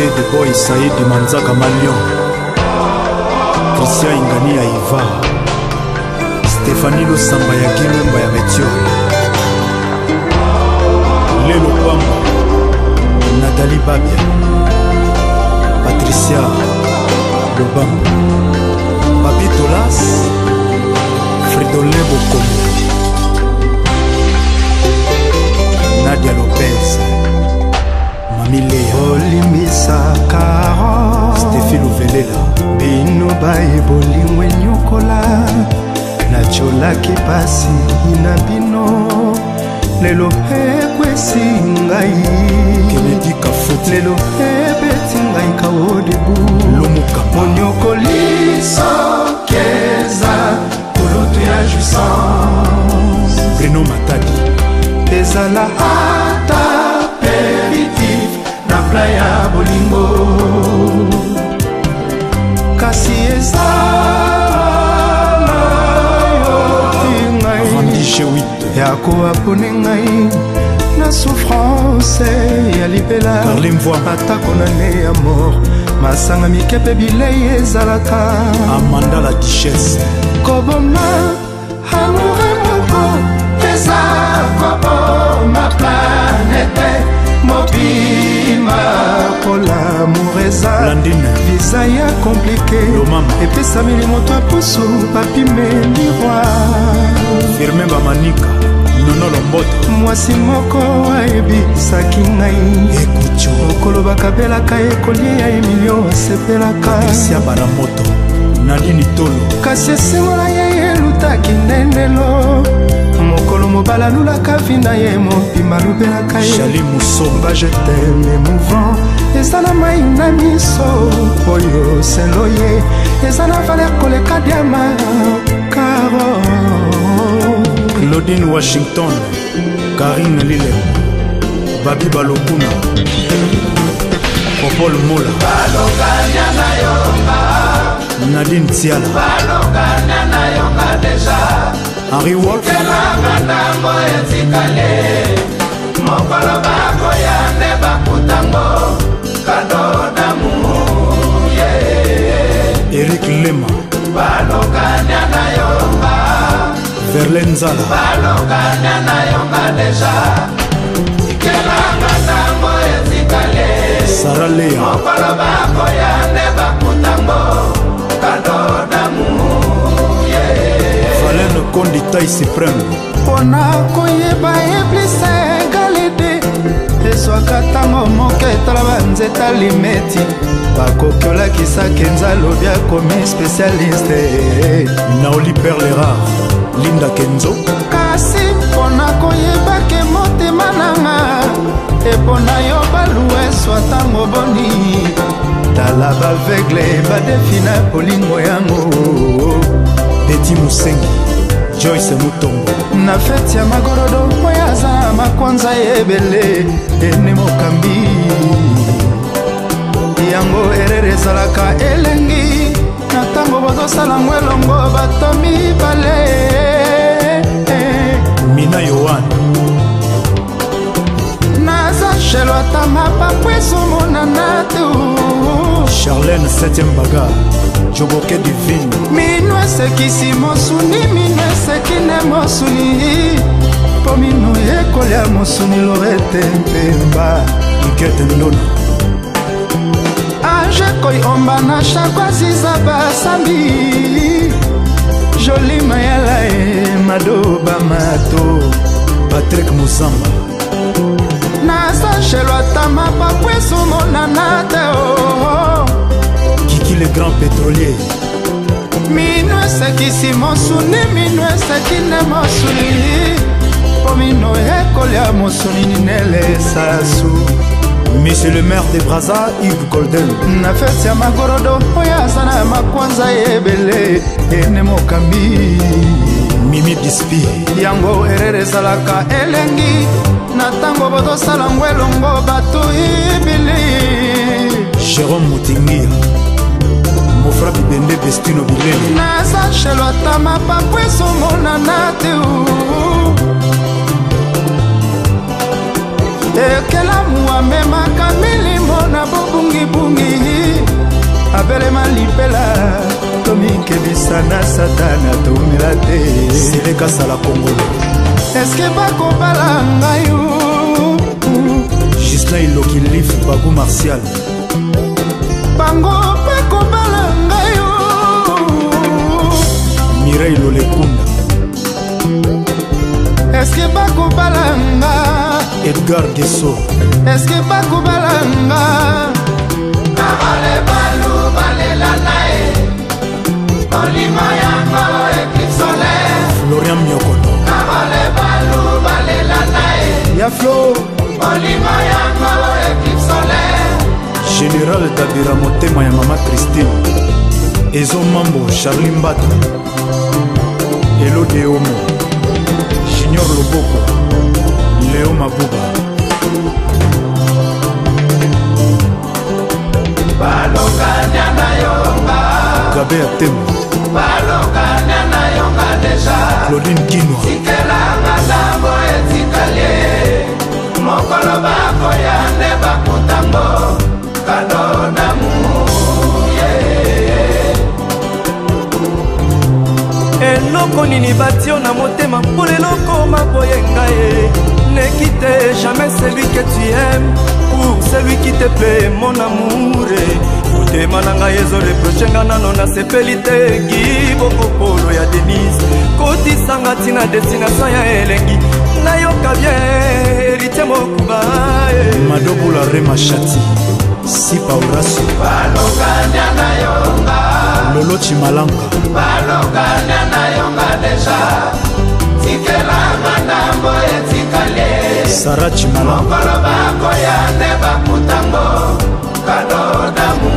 de Boy Saïd Manzaka Malion, Christian Ingani ya Iva, Stéphanie Losamba ya Kimumba ya Metio, Lelo Kwamba, Nathalie Babia, Patricia Lobamba, Papi Tolas, Fridolin Bokomo, Nadia Lopez, Mami Léa, Olimisa Karo, Stéphane Velela, Bino Bae Bolingwe Nyokola, Nacholaki pasi na bino, lelo ekwesi ngai, Kennedy Kafuti, lelo ebeti ngai kao debu, Lomukamba, Monyokoli sokeza, kulutu ya jouissance, Bruno Matadi, ezala ata peritif na playa bolingo, kasi ezala yoti ngai Randy G8, yako apone ngai na souffrance ya libela, Carlin Voima, atako na ne ya mort, masanga mikepe bilei ezalaka, Amanda la Duchesse, koboma amoure moko eza koboma planete mobima, kolamour eza Blandine, viza ya komplike, Lomama, epesameli moto apusu papime miroir, Firmin Bamanika, Nono Lomboto, mwasi moko ayebisaki ngai Ekucho, mokolo bakabelaka ekolie ya emilio asepelaka, Patricia Baramoto, Nadine Tolo, kasi esengola ye elutaki ndendelo, mokolo mobala lulaka vinda ye mobima lubelaka ye, Chali Moussomba, je t'aime émouvant, eza na mai na miso oyo selo ye, eza na valer koleka diama karo, Claudine Washington, Karine Lille, Babi Balokuna, Popol Mola, Nadine Tiala, Henri Wolf, Eric Lema, Verlaine Zala, Sarah Lea, Valène Kondi Taille Suprême, pona koyeba eplisa egalide, ezwaka ntango moke etala banzeta limeti, bakoki olakisaki nzalobi akomi spécialiste, Naoli Perle Rare, Linda Kenzo, kasi mpona koyebake motema nanga, epona yo baluwa eswa ntango boni, tala bavegle badefina bolingo yango, Betty Moussengi, Joyce Mutombo, na feti ya magorodo oyo aza na makwanza ebele ene mokambi, yango erere ezalaka elengi na ntango bozosala ngo elongo bato mibale, Mina Yohan, naza shelo ata mapapu ezomonana te, Charlène 7e Baga, Joboke Divine, mino esekisi mosuni, mino esekine mosuni, mpo mino ekolia mosuni lorete mpemba, Ikete Ndona, anje koi omba na shakwaziza basambi, joli mayala e madoba mato, Patrick Muzamba, naza shelo ata mapapu ezomonana te, Kiki le grand pétrolier, mino esekisi mosuni, mino esekine mosuni, po mino ekolia mosuni ninele sasu, Monsieur le maire de Brazza, Yves Golden, na feti ya magorodo oyo aza na makwanza ebele ene mokambi, Mimi Dispi, yango erere ezalaka elengi na ntango bozosala ngo elongo bato ibili, Jérôme Moutingia, Mofra Bibende Destino Bilele, naza shelo ata mapapu ezomonana te, ekelamu amemaka milimo na boka bungibungi abelema lipela tomikebisa na satana tomela te silekasala kongolo eske bakobala ngai Gislain Iloki Lif Bagou Martial bango bakobala ngai Mireille Lolekunda eske bakobala nga Edgar Gesso eske bakobala nga kabale balu balela nae olima yango Eclipse Solaire Florian Miokono kabale balu balela nae ya Flo olima yango Eclipse Solaire Général Tabira Motema ya Mama Christine Ezo Mambo Charlie Mbata Elo Deomo Junior Loboko Léo Mabuba balokanya na yonga Gabe Atemo balokanya na yonga deja Claudine Kinwa tikelanga ndambo etikalie mokolo bako yande bakutango kadona muye eloko nini batio na motema mpo leloko maboye ngai ne quitte jamais celui que tu aimes pour celui qui te plaît mon amour motema na ngai ezoreproche nga nano nasepeli te gibokopolo ya Denise kotisanga ntina destination ya elengi nayoka bien héritier mokuba Madobula Rema Chati Sipa Urasu balokanya na yonga Lolo Chimalanga balokanya na yonga deja tikelanga ndambo etikalie Sarah Chimalanga mokolo bako yande bakutango kadona mu